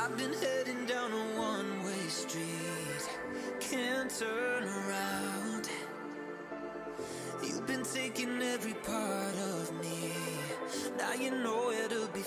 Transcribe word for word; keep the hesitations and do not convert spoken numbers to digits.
I've been heading down a one-way street, can't turn around. You've been taking every part of me, now you know where to be